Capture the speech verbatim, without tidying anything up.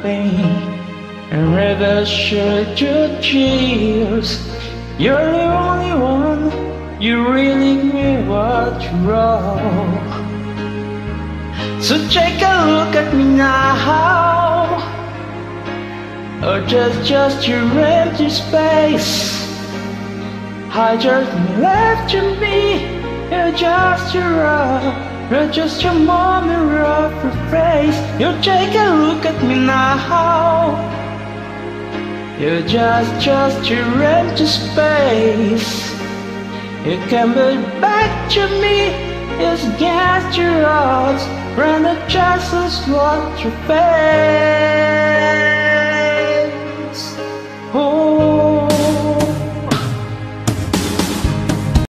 pain and rather shed your tears. You're the only one, you really knew what you wrote. So take a look at me now, or just, just your empty space. I just left you me, you're just your rough, you're just your moment of your face. You take a look at me now, you're just, just your empty space. You can be back to me, it's against your odds, run the chances what you face. Oh,